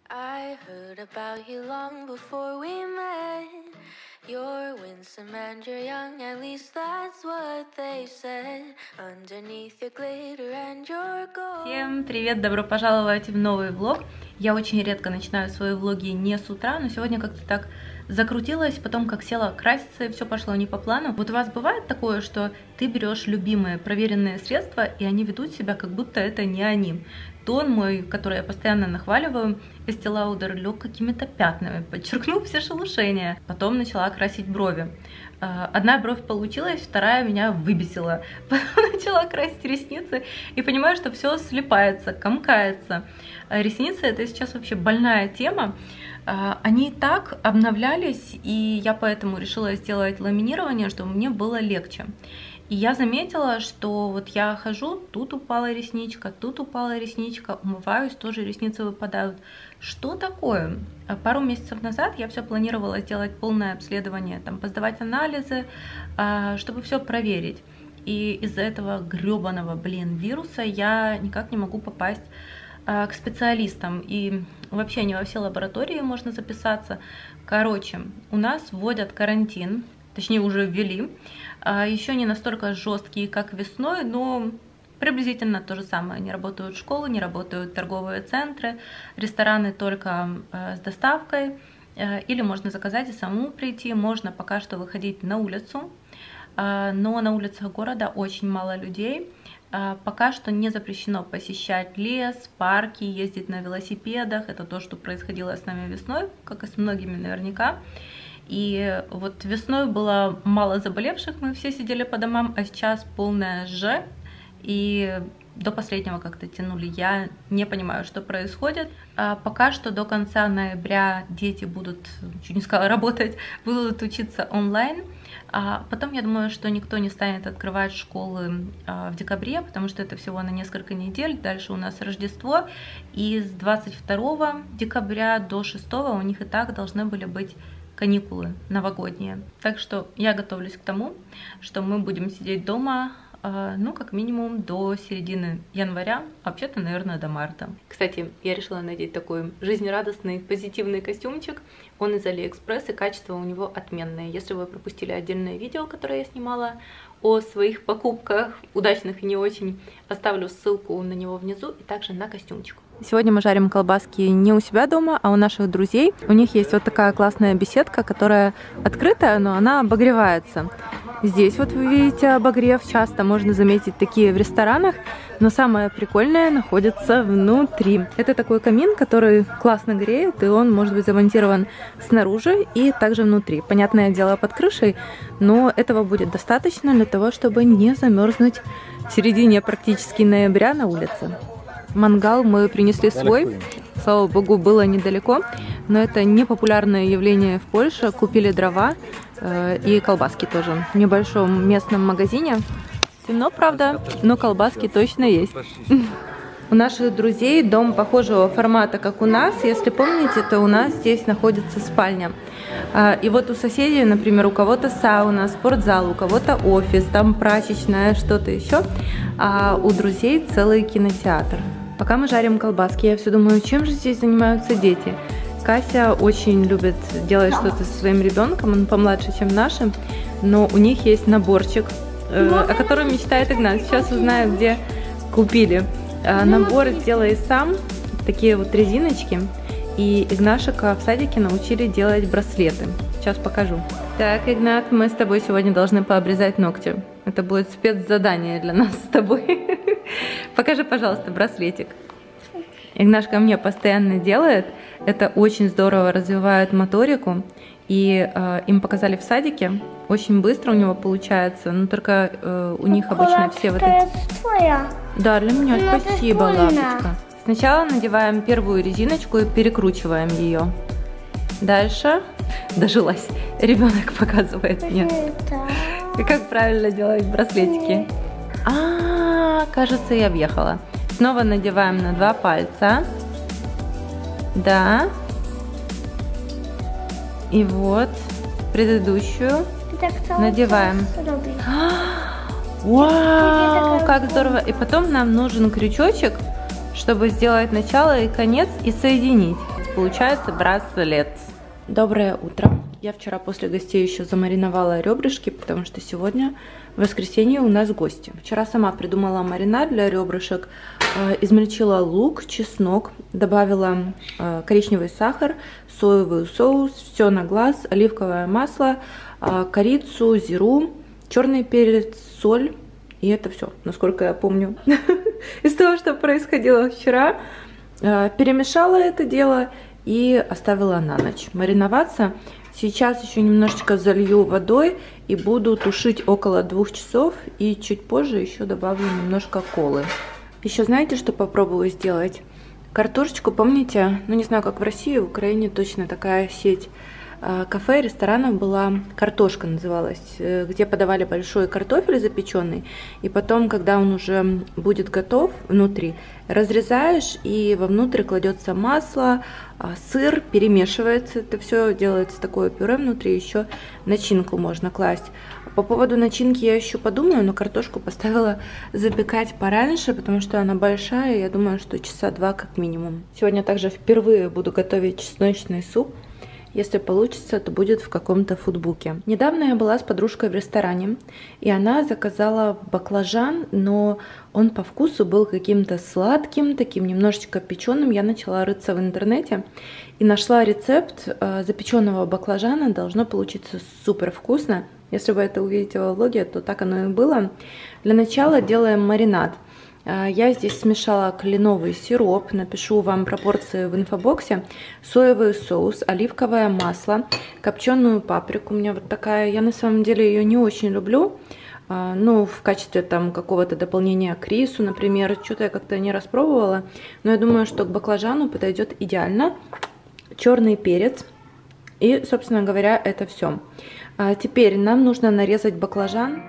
I heard about you long before we met. You're winsome and you're young, at least that's what they said. Underneath your glitter and your gold. Всем привет, добро пожаловать в новый влог. Я очень редко начинаю свои влоги не с утра, но сегодня как-то так закрутилась, потом как села краситься, и все пошло не по плану. Вот у вас бывает такое, что ты берешь любимые проверенные средства, и они ведут себя, как будто это не они. Тон мой, который я постоянно нахваливаю, Estee Lauder, лег какими-то пятнами, подчеркнул все шелушения. Потом начала красить брови. Одна бровь получилась, вторая меня выбесила. Потом начала красить ресницы и понимаю, что все слипается, комкается. Ресницы — это сейчас вообще больная тема. Они так обновлялись, и я поэтому решила сделать ламинирование, чтобы мне было легче. И я заметила, что вот я хожу, тут упала ресничка, умываюсь, тоже ресницы выпадают. Что такое? Пару месяцев назад я все планировала сделать полное обследование, там, посдавать анализы, чтобы все проверить. И из-за этого гребаного, вируса я никак не могу попасть к специалистам. И вообще не во все лаборатории можно записаться. Короче, у нас вводят карантин, точнее уже ввели. Еще не настолько жесткие, как весной, но приблизительно то же самое. Не работают школы, не работают торговые центры, рестораны только с доставкой. Или можно заказать и самому прийти. Можно пока что выходить на улицу, но на улицах города очень мало людей. Пока что не запрещено посещать лес, парки, ездить на велосипедах. Это то, что происходило с нами весной, как и с многими наверняка. И вот весной было мало заболевших, мы все сидели по домам, а сейчас полная ж. И до последнего как-то тянули. Я не понимаю, что происходит. Пока что до конца ноября дети будут, чуть не сказала, работать, будут учиться онлайн. А потом, я думаю, что никто не станет открывать школы в декабре, потому что это всего на несколько недель. Дальше у нас Рождество. И с 22 декабря до 6 у них и так должны были быть каникулы новогодние. Так что я готовлюсь к тому, что мы будем сидеть дома, ну, как минимум до середины января, а вообще-то, наверное, до марта. Кстати, я решила надеть такой жизнерадостный, позитивный костюмчик. Он из Алиэкспресс, и качество у него отменное. Если вы пропустили отдельное видео, которое я снимала о своих покупках, удачных и не очень, оставлю ссылку на него внизу и также на костюмчик. Сегодня мы жарим колбаски не у себя дома, а у наших друзей. У них есть вот такая классная беседка, которая открытая, но она обогревается. Здесь вот вы видите обогрев, часто можно заметить такие в ресторанах, но самое прикольное находится внутри. Это такой камин, который классно греет, и он может быть замонтирован снаружи и также внутри. Понятное дело, под крышей, но этого будет достаточно для того, чтобы не замерзнуть в середине практически ноября на улице. Мангал мы принесли свой, слава богу, было недалеко, но это не популярное явление в Польше. Купили дрова и колбаски тоже в небольшом местном магазине. Темно, правда, но колбаски точно есть. У наших друзей дом похожего формата, как у нас. Если помните, то у нас здесь находится спальня. И вот у соседей, например, у кого-то сауна, спортзал, у кого-то офис, там прачечная, что-то еще. А у друзей целый кинотеатр. Пока мы жарим колбаски, я все думаю, чем же здесь занимаются дети. Кася очень любит делать что-то со своим ребенком, он помладше, чем нашим, но у них есть наборчик, о котором мечтает Игнат. Сейчас узнаю, где купили. Набор «Сделай сам», такие вот резиночки, и Игнашика в садике научили делать браслеты. Сейчас покажу. Так, Игнат, мы с тобой сегодня должны пообрезать ногти. Это будет спецзадание для нас с тобой. Покажи, пожалуйста, браслетик. Игнашка мне постоянно делает. Это очень здорово развивает моторику. И им показали в садике. Очень быстро у него получается. Но только у них обычно все вот эти... Да, для меня спасибо, лапочка. Сначала надеваем первую резиночку и перекручиваем ее. Дальше... Дожилась. Ребенок показывает мне. Как правильно делать браслетики. Кажется, я въехала. Снова надеваем на 2 пальца. Да. И вот предыдущую надеваем. Вау, как здорово. И потом нам нужен крючочек, чтобы сделать начало и конец и соединить. получается браслет. Доброе утро. Я вчера после гостей еще замариновала ребрышки, потому что сегодня в воскресенье у нас гости. Вчера сама придумала маринад для ребрышек. Измельчила лук, чеснок, добавила коричневый сахар, соевый соус, все на глаз, оливковое масло, корицу, зиру, черный перец, соль. И это все, насколько я помню, из того, что происходило вчера. Перемешала это дело и оставила на ночь мариноваться. Сейчас еще немножечко залью водой и буду тушить около 2 часов. И чуть позже еще добавлю немножко колы. Еще знаете, что попробую сделать? Картошечку, помните, ну не знаю, как в России, в Украине точно такая сеть кафе, ресторанов была, «Картошка» называлась, где подавали большой картофель запеченный, и потом, когда он уже будет готов внутри, разрезаешь, и вовнутрь кладется масло, сыр, перемешивается, это все делается такое пюре внутри, еще начинку можно класть. По поводу начинки я еще подумаю, но картошку поставила запекать пораньше, потому что она большая, я думаю, что часа 2 как минимум. Сегодня также впервые буду готовить чесночный суп. Если получится, то будет в каком-то фудбуке. Недавно я была с подружкой в ресторане, и она заказала баклажан, но он по вкусу был каким-то сладким, таким немножечко печеным. Я начала рыться в интернете и нашла рецепт запеченного баклажана. Должно получиться супер вкусно. Если вы это увидите во влоге, то так оно и было. Для начала делаем маринад. Я здесь смешала кленовый сироп, напишу вам пропорции в инфобоксе, соевый соус, оливковое масло, копченую паприку. У меня вот такая, я на самом деле ее не очень люблю, ну, в качестве там какого-то дополнения к рису, например, что-то я как-то не распробовала, но я думаю, что к баклажану подойдет идеально. Черный перец и, собственно говоря, это все. Теперь нам нужно нарезать баклажан.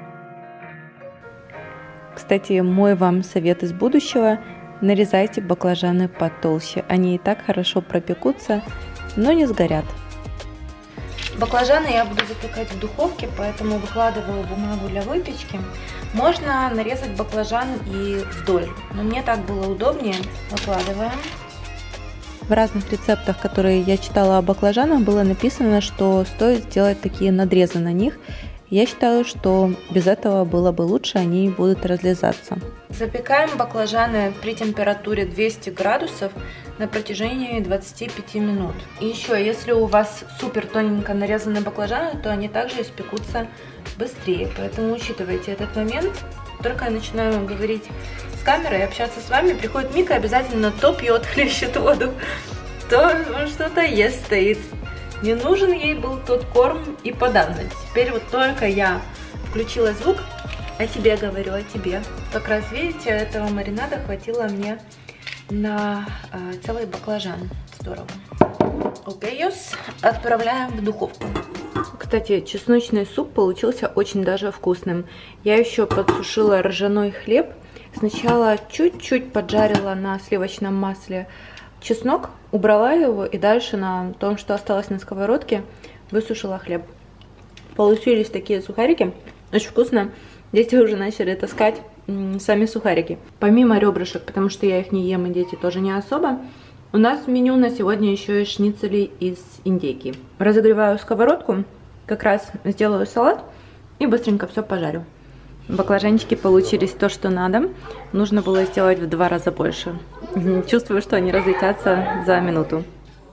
Кстати, мой вам совет из будущего: нарезайте баклажаны потолще. Они и так хорошо пропекутся, но не сгорят. Баклажаны я буду запекать в духовке, поэтому выкладываю бумагу для выпечки. Можно нарезать баклажан и вдоль, но мне так было удобнее. Выкладываем. В разных рецептах, которые я читала о баклажанах, было написано, что стоит сделать такие надрезы на них. Я считаю, что без этого было бы лучше, они будут разлезаться. Запекаем баклажаны при температуре 200 градусов на протяжении 25 минут. И еще, если у вас супер тоненько нарезаны баклажаны, то они также испекутся быстрее. Поэтому учитывайте этот момент. Только я начинаю говорить с камерой, общаться с вами, приходит Мика, обязательно то пьет, хлещет воду, то что-то ест, стоит. Не нужен ей был тот корм и подавно. Теперь вот только я включила звук, о тебе говорю, о тебе. Как раз видите, этого маринада хватило мне на целый баклажан. Здорово. Окей, отправляем в духовку. Кстати, чесночный суп получился очень даже вкусным. Я еще подсушила ржаной хлеб. Сначала чуть-чуть поджарила на сливочном масле чеснок, убрала его и дальше на том, что осталось на сковородке, высушила хлеб. Получились такие сухарики, очень вкусно. Дети уже начали таскать сами сухарики. Помимо ребрышек, потому что я их не ем и дети тоже не особо, у нас в меню на сегодня еще и шницели из индейки. Разогреваю сковородку, как раз сделаю салат и быстренько все пожарю. Баклажанчики получились то, что надо. Нужно было сделать в 2 раза больше. Чувствую, что они разлетятся за минуту.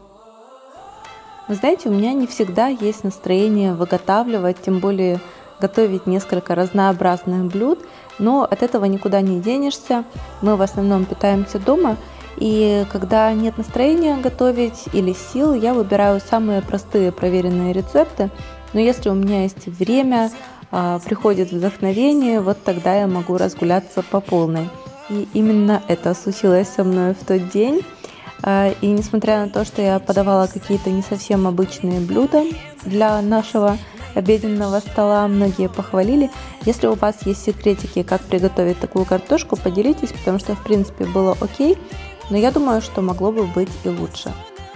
Вы знаете, у меня не всегда есть настроение выготавливать, тем более готовить несколько разнообразных блюд. Но от этого никуда не денешься. Мы в основном питаемся дома. И когда нет настроения готовить или сил, я выбираю самые простые проверенные рецепты. Но если у меня есть время, приходит вдохновение, вот тогда я могу разгуляться по полной. И именно это случилось со мной в тот день. И несмотря на то, что я подавала какие-то не совсем обычные блюда для нашего обеденного стола, многие похвалили. Если у вас есть секретики, как приготовить такую картошку, поделитесь, потому что в принципе было окей, но я думаю, что могло бы быть и лучше.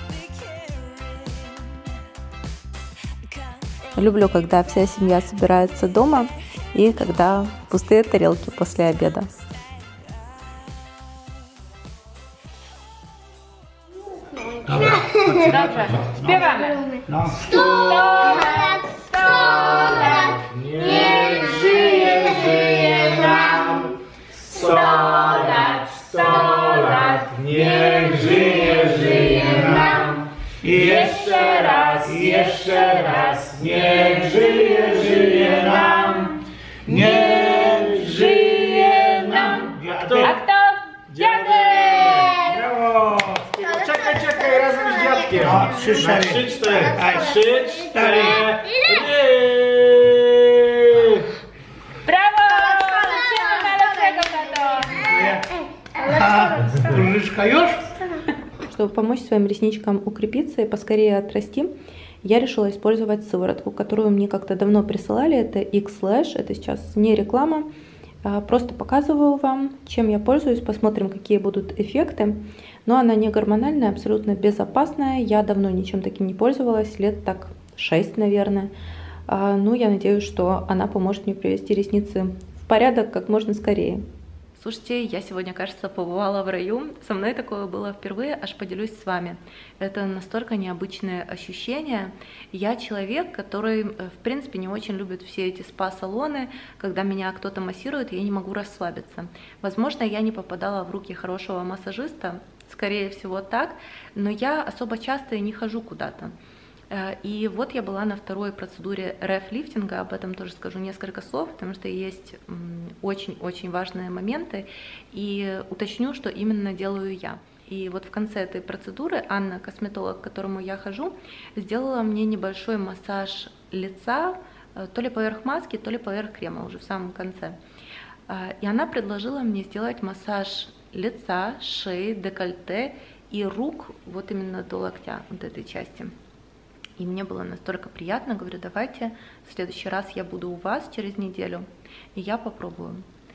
Люблю, когда вся семья собирается дома и когда пустые тарелки после обеда. Давай. Dobrze, śpiewamy. No. 100 lat, 100 lat, niech żyje, żyje nam. 100 lat, 100 lat, niech żyje, żyje nam. I jeszcze raz, niech żyje, żyje nam. Niech żyje nam. A kto? Dziadek! Brawo! Czekaj, razem z dziadkiem. No, 3, 4. 3, 4. 3, 4. Brawo! Wszystkiego najlepszego, tato! Różyczka już? Чтобы помочь своим ресничкам укрепиться и поскорее отрасти, я решила использовать сыворотку, которую мне как-то давно присылали. Это X-Lash, это сейчас не реклама, просто показываю вам, чем я пользуюсь, посмотрим, какие будут эффекты. Но она не гормональная, абсолютно безопасная, я давно ничем таким не пользовалась, лет так 6, наверное. Ну, я надеюсь, что она поможет мне привести ресницы в порядок как можно скорее. Слушайте, я сегодня, кажется, побывала в раю. Со мной такое было впервые, аж поделюсь с вами. Это настолько необычное ощущение. Я человек, который, в принципе, не очень любит все эти спа-салоны. Когда меня кто-то массирует, я не могу расслабиться. Возможно, я не попадала в руки хорошего массажиста, скорее всего так, но я особо часто и не хожу куда-то. И вот я была на второй процедуре реф-лифтинга, об этом тоже скажу несколько слов, потому что есть очень-очень важные моменты, и уточню, что именно делаю я. И вот в конце этой процедуры Анна, косметолог, к которому я хожу, сделала мне небольшой массаж лица, то ли поверх маски, то ли поверх крема, уже в самом конце. И она предложила мне сделать массаж лица, шеи, декольте и рук, вот именно до локтя, вот этой части. И мне было настолько приятно, говорю, давайте в следующий раз я буду у вас через неделю, и я попробую.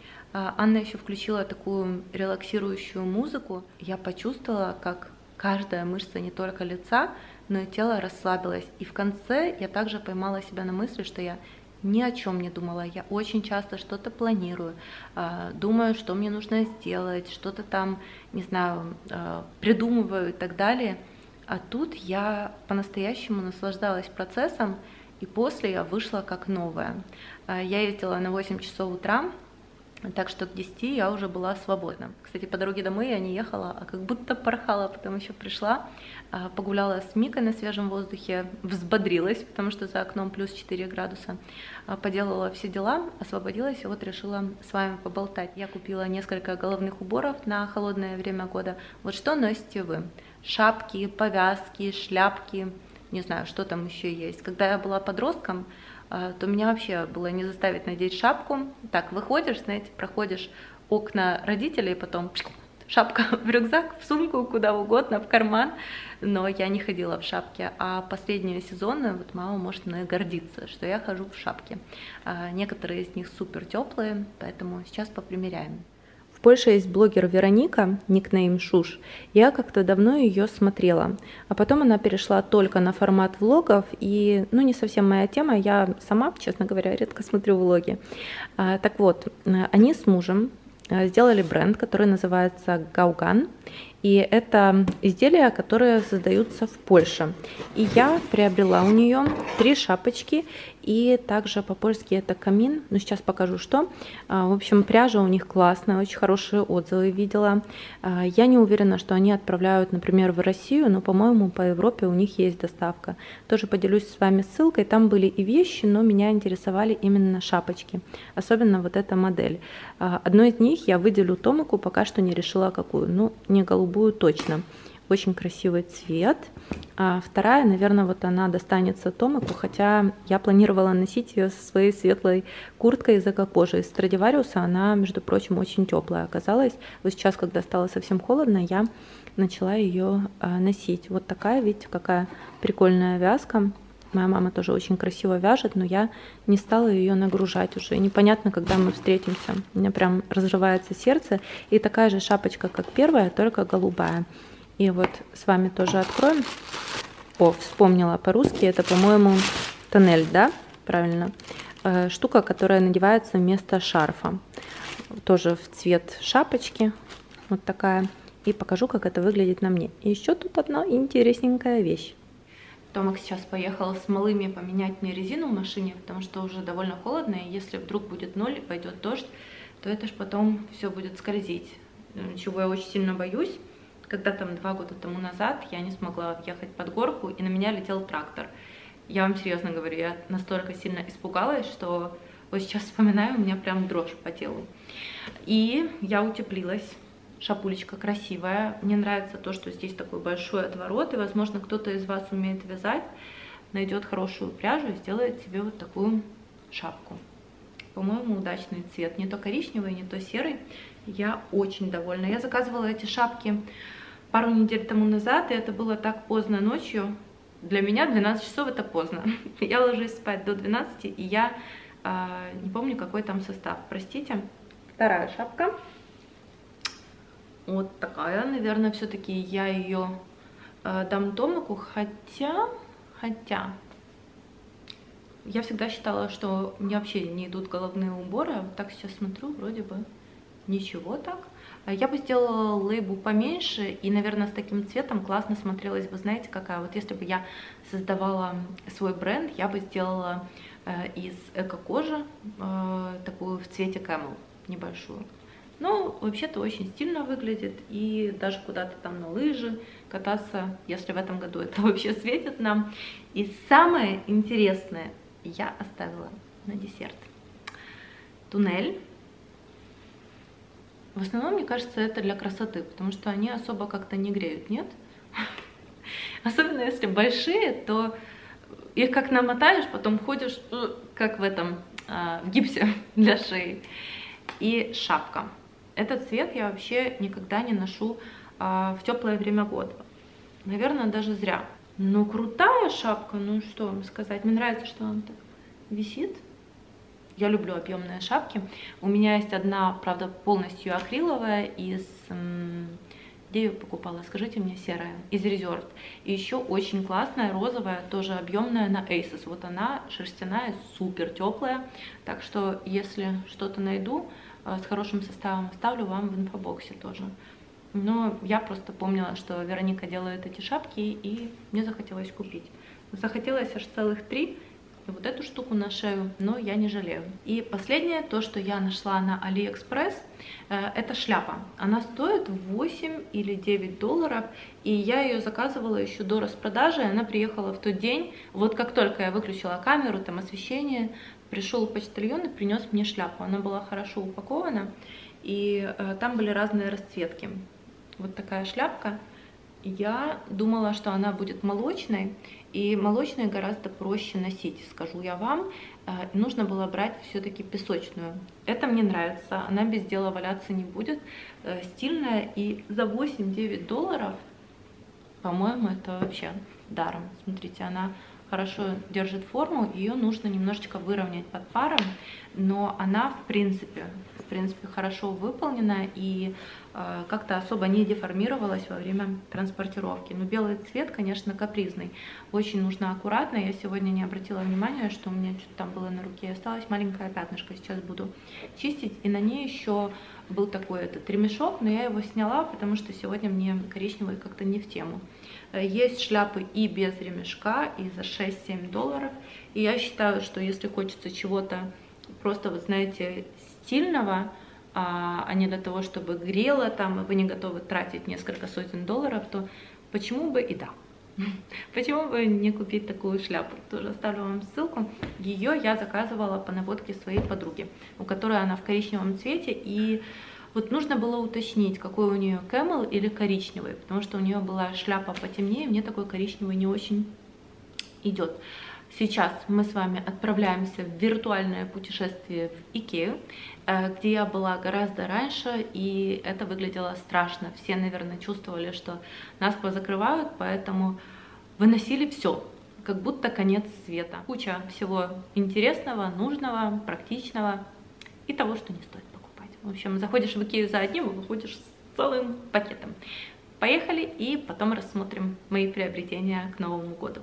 Анна еще включила такую релаксирующую музыку. Я почувствовала, как каждая мышца не только лица, но и тело расслабилось. И в конце я также поймала себя на мысли, что я ни о чем не думала. Я очень часто что-то планирую, думаю, что мне нужно сделать, что-то там, не знаю, придумываю и так далее. А тут я по-настоящему наслаждалась процессом, и после я вышла как новая. Я ездила на 8 часов утра, так что к 10 я уже была свободна. Кстати, по дороге домой я не ехала, а как будто порхала, потом еще пришла, погуляла с Микой на свежем воздухе, взбодрилась, потому что за окном плюс 4 градуса, поделала все дела, освободилась, и вот решила с вами поболтать. Я купила несколько головных уборов на холодное время года. Вот что носите вы? Шапки, повязки, шляпки, не знаю, что там еще есть. Когда я была подростком, то меня вообще было не заставить надеть шапку. Так, выходишь, знаете, проходишь окна родителей, потом шапка в рюкзак, в сумку, куда угодно, в карман. Но я не ходила в шапке. А последние сезоны, вот мама может мной гордиться, что я хожу в шапке. Некоторые из них супер теплые, поэтому сейчас попримеряем. В Польше есть блогер Вероника, никнейм Шуш. Я как-то давно ее смотрела, а потом она перешла только на формат влогов, и, ну, не совсем моя тема, я сама, честно говоря, редко смотрю влоги. Так вот, они с мужем сделали бренд, который называется Gaugan, и это изделия, которые создаются в Польше. И я приобрела у нее 3 шапочки, и также по-польски это камин, но сейчас покажу что. В общем, пряжа у них классная, очень хорошие отзывы видела. Я не уверена, что они отправляют, например, в Россию, но, по-моему, по Европе у них есть доставка. Тоже поделюсь с вами ссылкой, там были и вещи, но меня интересовали именно шапочки, особенно вот эта модель. Одной из них я выделю Томику, пока что не решила какую, ну, не голубую точно. Очень красивый цвет. А вторая, наверное, вот она достанется Томику, хотя я планировала носить ее со своей светлой курткой из эко-кожи. Из Страдивариуса она, между прочим, очень теплая оказалась. Вот сейчас, когда стало совсем холодно, я начала ее носить. Вот такая, видите, какая прикольная вязка. Моя мама тоже очень красиво вяжет, но я не стала ее нагружать уже. Непонятно, когда мы встретимся. У меня прям разрывается сердце. И такая же шапочка, как первая, только голубая. И вот с вами тоже откроем. О, вспомнила по-русски. Это, по-моему, тоннель, да? Правильно. Штука, которая надевается вместо шарфа. Тоже в цвет шапочки. Вот такая. и покажу, как это выглядит на мне. И еще тут одна интересненькая вещь. Томик сейчас поехал с малыми поменять мне резину в машине, потому что уже довольно холодно, и если вдруг будет 0 и пойдет дождь, то это ж потом все будет скользить, чего я очень сильно боюсь. Когда там 2 года тому назад я не смогла въехать под горку, и на меня летел трактор. Я вам серьезно говорю, я настолько сильно испугалась, что вот сейчас вспоминаю, у меня прям дрожь по телу. И я утеплилась. Шапулечка красивая. Мне нравится то, что здесь такой большой отворот, и, возможно, кто-то из вас умеет вязать, найдет хорошую пряжу и сделает себе вот такую шапку. По-моему, удачный цвет. Не то коричневый, не то серый. Я очень довольна. Я заказывала эти шапки пару недель тому назад, и это было так поздно ночью. Для меня 12 часов это поздно. Я ложусь спать до 12, и я не помню, какой там состав. Простите. Вторая шапка. Вот такая, наверное, все-таки я ее дам Томику, хотя я всегда считала, что мне вообще не идут головные уборы, а вот так сейчас смотрю, вроде бы ничего так. Я бы сделала лейбу поменьше, и, наверное, с таким цветом классно смотрелась бы, знаете, какая? Вот если бы я создавала свой бренд, я бы сделала из эко-кожи такую в цвете Camel, небольшую. Ну, вообще-то очень стильно выглядит, и даже куда-то там на лыжи кататься, если в этом году это вообще светит нам. И самое интересное я оставила на десерт. Туннель. В основном, мне кажется, это для красоты, потому что они особо как-то не греют, нет? Особенно если большие, то их как намотаешь, потом ходишь, как в этом, в гипсе для шеи. И шапка. Этот цвет я вообще никогда не ношу в теплое время года. Наверное, даже зря. Но крутая шапка, ну что вам сказать. Мне нравится, что она так висит. Я люблю объемные шапки. У меня есть одна, правда, полностью акриловая из... Где я ее покупала? Скажите мне, серая. Из Reserved. И еще очень классная, розовая, тоже объемная на Asos. Вот она шерстяная, супер теплая. Так что, если что-то найду с хорошим составом, оставлю вам в инфобоксе тоже. Но я просто помнила, что Вероника делает эти шапки, и мне захотелось купить. Захотелось аж целых 3. И вот эту штуку на шею, но я не жалею. И последнее, то, что я нашла на AliExpress, это шляпа. Она стоит 8 или 9 долларов, и я ее заказывала еще до распродажи, она приехала в тот день. Вот как только я выключила камеру, там освещение, пришел почтальон и принес мне шляпу. Она была хорошо упакована, и там были разные расцветки. Вот такая шляпка. Я думала, что она будет молочной, и молочной гораздо проще носить, скажу я вам. Нужно было брать все-таки песочную. Это мне нравится, она без дела валяться не будет, стильная, и за 8-9 долларов, по-моему, это вообще даром. Смотрите, она хорошо держит форму, ее нужно немножечко выровнять под паром, но она в принципе хорошо выполнена и как-то особо не деформировалась во время транспортировки. Но белый цвет, конечно, капризный, очень нужно аккуратно. Я сегодня не обратила внимания, что у меня что-то там было на руке, осталось маленькое пятнышко, сейчас буду чистить. И на ней еще был такой этот ремешок, но я его сняла, потому что сегодня мне коричневый как-то не в тему. Есть шляпы и без ремешка, и за 6-7 долларов. И я считаю, что если хочется чего-то просто, вы знаете, стильного, а не для того, чтобы грело там, и вы не готовы тратить несколько сотен долларов, то почему бы и да. Почему бы не купить такую шляпу? Тоже оставлю вам ссылку. Ее я заказывала по наводке своей подруги, у которой она в коричневом цвете, и вот нужно было уточнить, какой у нее Camel или коричневый, потому что у нее была шляпа потемнее, мне такой коричневый не очень идет. Сейчас мы с вами отправляемся в виртуальное путешествие в Икею, где я была гораздо раньше, и это выглядело страшно. Все, наверное, чувствовали, что нас позакрывают, поэтому выносили все, как будто конец света. Куча всего интересного, нужного, практичного и того, что не стоит покупать. В общем, заходишь в Икею за одним, и выходишь с целым пакетом. Поехали, и потом рассмотрим мои приобретения к Новому году.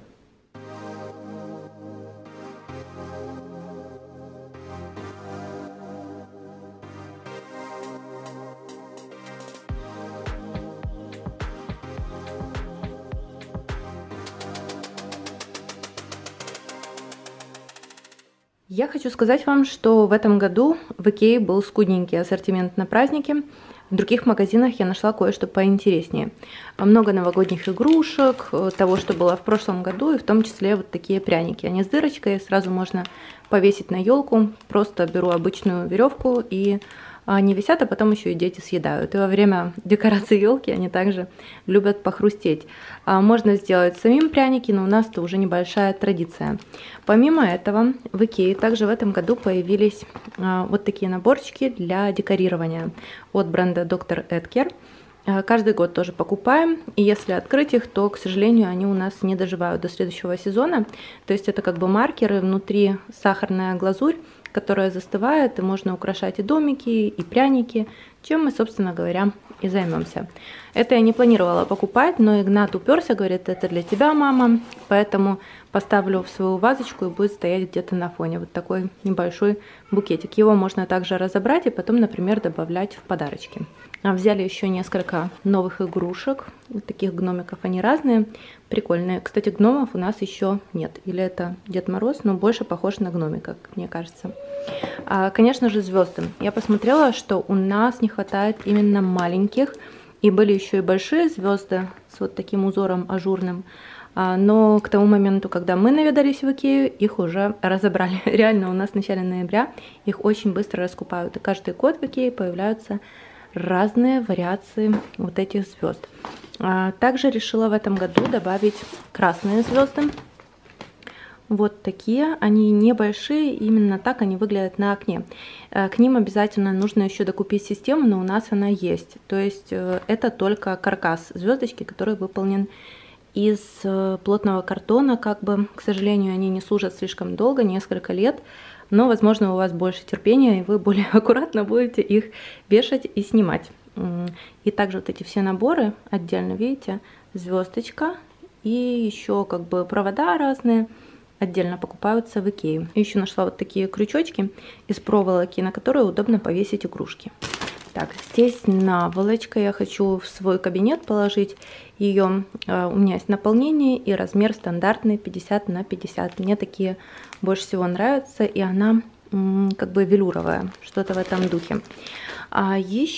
Я хочу сказать вам, что в этом году в Икее был скудненький ассортимент на праздники. В других магазинах я нашла кое-что поинтереснее. Много новогодних игрушек, того, что было в прошлом году, и в том числе вот такие пряники. Они с дырочкой, сразу можно повесить на елку. Просто беру обычную веревку, и они висят, а потом еще и дети съедают. И во время декорации елки они также любят похрустеть. Можно сделать самим пряники, но у нас это уже небольшая традиция. Помимо этого, в Икее также в этом году появились вот такие наборчики для декорирования от бренда Dr. Edgar. Каждый год тоже покупаем, и если открыть их, то, к сожалению, они у нас не доживают до следующего сезона. То есть это как бы маркеры, внутри сахарная глазурь, которая застывает, и можно украшать и домики, и пряники, чем мы, собственно говоря, и займемся. Это я не планировала покупать, но Игнат уперся, говорит, это для тебя, мама, поэтому поставлю в свою вазочку и будет стоять где-то на фоне. Вот такой небольшой букетик. Его можно также разобрать и потом, например, добавлять в подарочки. Взяли еще несколько новых игрушек, вот таких гномиков, они разные, прикольные. Кстати, гномов у нас еще нет, или это Дед Мороз, но больше похож на гномика, как мне кажется. Конечно же, звезды. Я посмотрела, что у нас не хватает именно маленьких, и были еще и большие звезды с вот таким узором ажурным. Но к тому моменту, когда мы наведались в Икею, их уже разобрали. Реально, у нас в начале ноября их очень быстро раскупают, и каждый год в Икее появляются разные вариации вот этих звезд. Также решила в этом году добавить красные звезды. Вот такие, они небольшие, именно так они выглядят на окне. К ним обязательно нужно еще докупить систему, но у нас она есть. То есть это только каркас звездочки, который выполнен из плотного картона. Как бы, к сожалению, они не служат слишком долго, несколько лет. Но, возможно, у вас больше терпения, и вы более аккуратно будете их вешать и снимать. И также вот эти все наборы отдельно, видите, звездочка и еще как бы провода разные отдельно покупаются в Икее. Еще нашла вот такие крючочки из проволоки, на которые удобно повесить игрушки. Так, здесь наволочка, я хочу в свой кабинет положить ее. У меня есть наполнение и размер стандартный 50 на 50. Мне такие больше всего нравятся, и она как бы велюровая, что-то в этом духе. А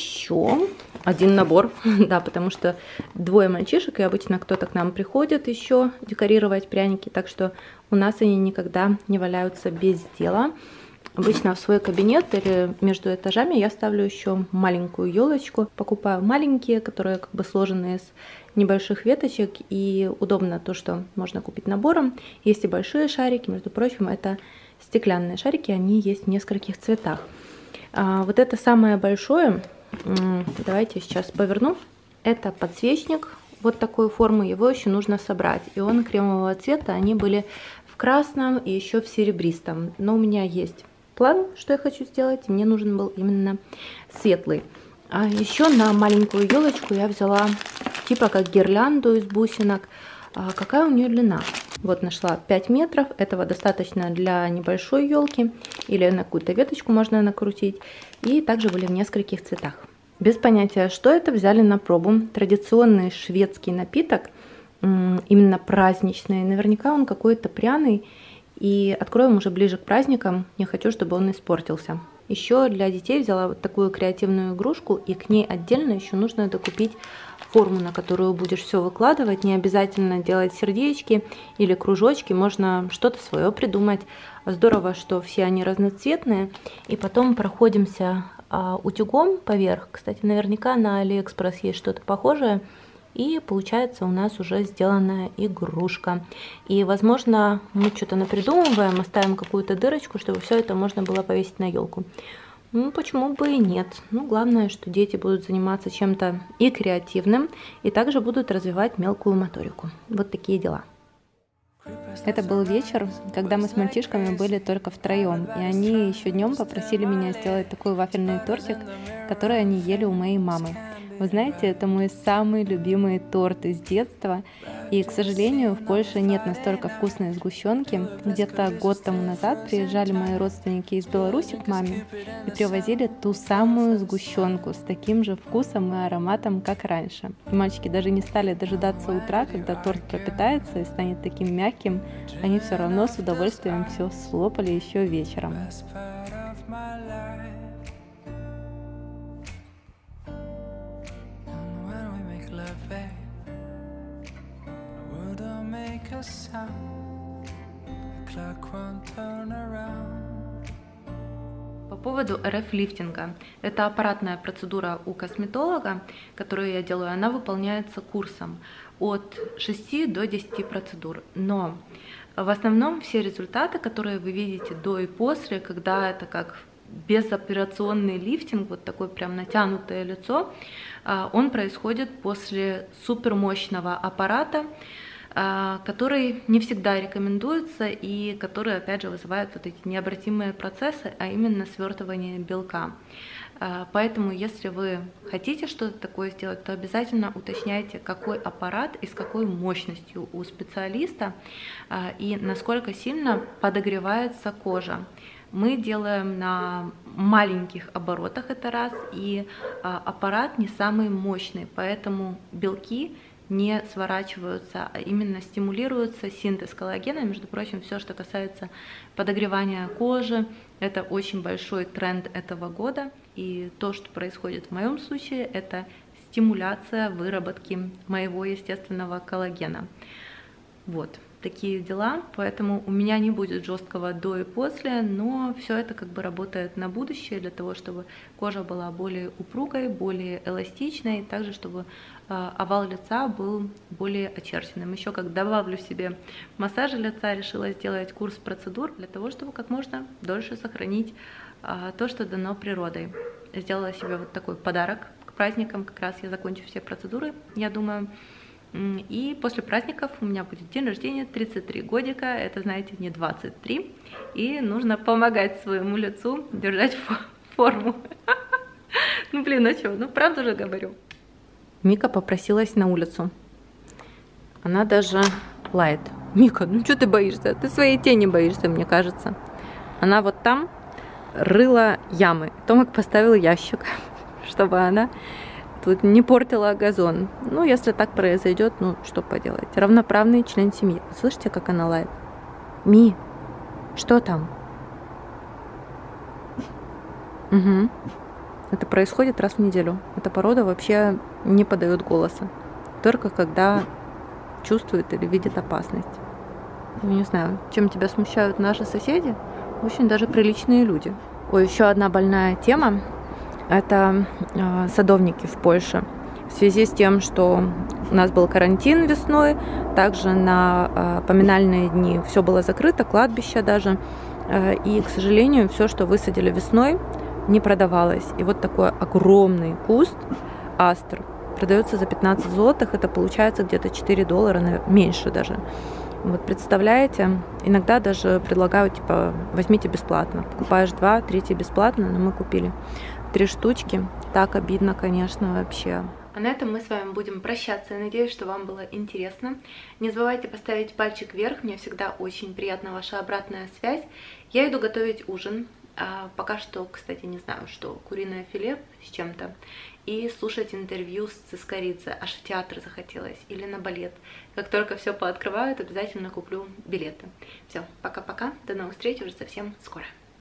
еще один набор, да, потому что двое мальчишек, и обычно кто-то к нам приходит еще декорировать пряники, так что у нас они никогда не валяются без дела. Обычно в свой кабинет или между этажами я ставлю еще маленькую елочку. Покупаю маленькие, которые как бы сложены из небольших веточек, и удобно то, что можно купить набором. Есть и большие шарики, между прочим, это стеклянные шарики, они есть в нескольких цветах. Вот это самое большое, давайте сейчас поверну, это подсвечник вот такой формы, его еще нужно собрать, и он кремового цвета, они были в красном и еще в серебристом, но у меня есть план, что я хочу сделать, и мне нужен был именно светлый. А еще на маленькую елочку я взяла типа как гирлянду из бусинок. Какая у нее длина? Вот нашла 5 метров, этого достаточно для небольшой елки, или на какую-то веточку можно накрутить, и также были в нескольких цветах. Без понятия, что это, взяли на пробу. Традиционный шведский напиток, именно праздничный, наверняка он какой-то пряный, и откроем уже ближе к праздникам, не хочу, чтобы он испортился. Еще для детей взяла вот такую креативную игрушку, и к ней отдельно еще нужно докупить форму, на которую будешь все выкладывать. Не обязательно делать сердечки или кружочки, можно что-то свое придумать. Здорово, что все они разноцветные. И потом проходимся утюгом поверх. Кстати, наверняка на Алиэкспресс есть что-то похожее. И получается у нас уже сделанная игрушка. И, возможно, мы что-то напридумываем, оставим какую-то дырочку, чтобы все это можно было повесить на елку. Ну, почему бы и нет. Ну, главное, что дети будут заниматься чем-то и креативным, и также будут развивать мелкую моторику. Вот такие дела. Это был вечер, когда мы с мальчишками были только втроем, и они еще днем попросили меня сделать такой вафельный тортик, который они ели у моей мамы. Вы знаете, это мой самый любимый торт из детства. И, к сожалению, в Польше нет настолько вкусной сгущенки. Где-то год тому назад приезжали мои родственники из Беларуси к маме и привозили ту самую сгущенку с таким же вкусом и ароматом, как раньше. И мальчики даже не стали дожидаться утра, когда торт пропитается и станет таким мягким. Они все равно с удовольствием все слопали еще вечером. По поводу РФ-лифтинга. Это аппаратная процедура у косметолога, которую я делаю. Она выполняется курсом от 6 до 10 процедур. Но в основном все результаты, которые вы видите до и после, когда это как безоперационный лифтинг, вот такое прям натянутое лицо, он происходит после супермощного аппарата, который не всегда рекомендуется и который, опять же, вызывает вот эти необратимые процессы, а именно свертывание белка. Поэтому, если вы хотите что-то такое сделать, то обязательно уточняйте, какой аппарат и с какой мощностью у специалиста и насколько сильно подогревается кожа. Мы делаем на маленьких оборотах, это раз, и аппарат не самый мощный, поэтому белки не сворачиваются, а именно стимулируется синтез коллагена. Между прочим, все, что касается подогревания кожи, это очень большой тренд этого года. И то, что происходит в моем случае, это стимуляция выработки моего естественного коллагена. Вот такие дела, поэтому у меня не будет жесткого до и после, но все это как бы работает на будущее для того, чтобы кожа была более упругой, более эластичной, и также чтобы овал лица был более очерченным. Еще как добавлю себе массажа лица, решила сделать курс процедур для того, чтобы как можно дольше сохранить то, что дано природой. Сделала себе вот такой подарок к праздникам, как раз я закончу все процедуры, я думаю. И после праздников у меня будет день рождения, 33 годика, это, знаете, не 23, и нужно помогать своему лицу держать форму. Ну, блин, а что, ну, правду же говорю. Мика попросилась на улицу. Она даже лает. Мика, ну что ты боишься? Ты своей тени боишься, мне кажется. Она вот там рыла ямы. Томик поставил ящик, чтобы она тут не портила газон. Ну, если так произойдет, ну, что поделать. Равноправный член семьи. Слышите, как она лает? Ми, что там? Угу. Это происходит раз в неделю. Эта порода вообще не подает голоса. Только когда чувствует или видит опасность. Я не знаю, чем тебя смущают наши соседи. Очень даже приличные люди. Ой, еще одна больная тема. Это садовники в Польше. В связи с тем, что у нас был карантин весной, также на поминальные дни все было закрыто, кладбище даже. И, к сожалению, все, что высадили весной, не продавалось. И вот такой огромный куст астр продается за 15 злотых. Это получается где-то $4, меньше даже. Вот представляете, иногда даже предлагают, типа, возьмите бесплатно. Покупаешь 2, 3 бесплатно, но мы купили 3 штучки. Так обидно, конечно, вообще. А на этом мы с вами будем прощаться. Я надеюсь, что вам было интересно. Не забывайте поставить пальчик вверх. Мне всегда очень приятна ваша обратная связь. Я иду готовить ужин. Пока что, кстати, не знаю, что куриное филе с чем-то. И слушать интервью с Цискоридзе. Аж в театр захотелось. Или на балет. Как только все пооткрывают, обязательно куплю билеты. Все, пока-пока. До новых встреч уже совсем скоро.